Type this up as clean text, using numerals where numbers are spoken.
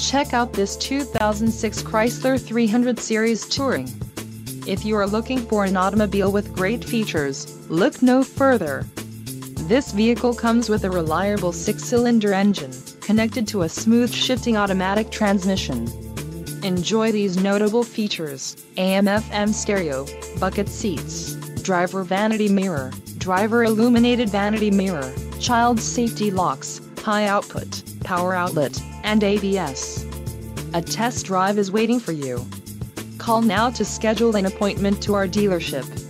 Check out this 2006 Chrysler 300 Series Touring. If you are looking for an automobile with great features, look no further. This vehicle comes with a reliable 6-cylinder engine, connected to a smooth shifting automatic transmission. Enjoy these notable features: AM/FM stereo, bucket seats, driver vanity mirror, driver illuminated vanity mirror, child safety locks, high output, power outlet, and ABS. A test drive is waiting for you. Call now to schedule an appointment to our dealership.